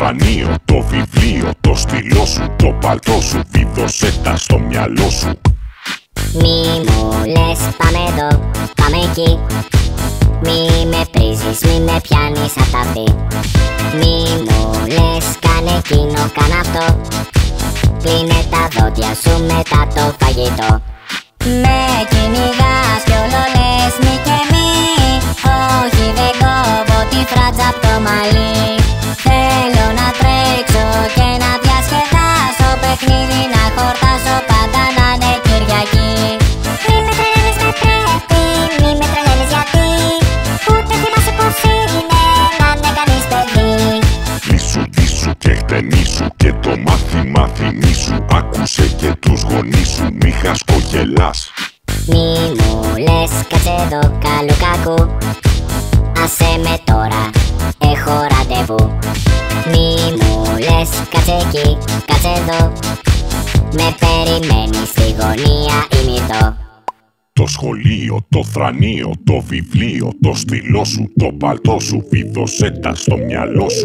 θρανίο, το βιβλίο, το στυλό σου, το παλτό σου, βίδωσέ τα στο μυαλό σου. Μη μου λες πάμε εδώ, πάμε εκεί. Μη με πρίζεις, μη με πιάνεις απ' τα αυτή. Μη μου λες κάνε εκείνο, κάνε αυτό. Κλείνε τα δόντια σου μετά το φαγητό. Με κυνηγάς κι όλο λες μη και μη. Όχι δεν κόβω τη φράτζα απ' το μαλλί. Θέλω να τρέξω και να διασκεδάσω. Παιχνίδι να χορτάσω, πάντα να είναι Κυριακή. Μη με τρελαίνεις με πρέπει, μη με τρελαίνεις γιατί. Ούτε θυμάσαι πως είναι να είναι κανείς παιδί. Λύσου, ντύσου και χτενίσου και το μάθημι σου. Άκουσε και τους γονείς σου, μη χασκογελάς. Μη μου λες κάτσε εδώ καλού κακού. Άσε με τώρα, έχω ραντεβού. Μη μου λες κάτσε εκεί, κάτσε εδώ. Με περιμένει στη γωνία η Μυρτώ. Το σχολείο, το θρανίο, το βιβλίο, το στυλό σου, το παλτό σου, βίδωσέ τα στο μυαλό σου.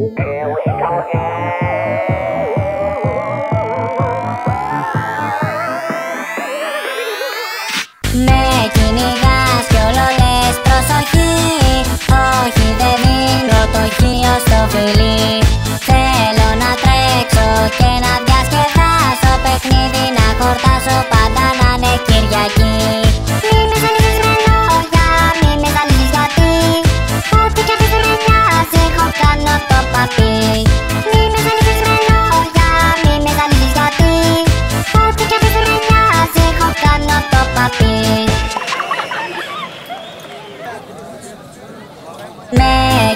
Με κυνηγάς κι όλο λες προσοχή. Όχι δεν δίνω το χείο στο φιλί. Θέλω να τρέξω και να διασκεδάσω. Παιχνίδι να χορτάσω, πάντα να είναι Κυριακή. Μη με ζαλίζεις με λόγια, μη με ζαλίζεις γιατί. Ό,τι κι αν δεν με νοιάζει, εγώ κάνω το παπί. Μη με ζαλίζεις με λόγια, μη με ζαλίζεις γιατί. Ό,τι κι αν δεν με νοιάζει, εγώ κάνω το παπί.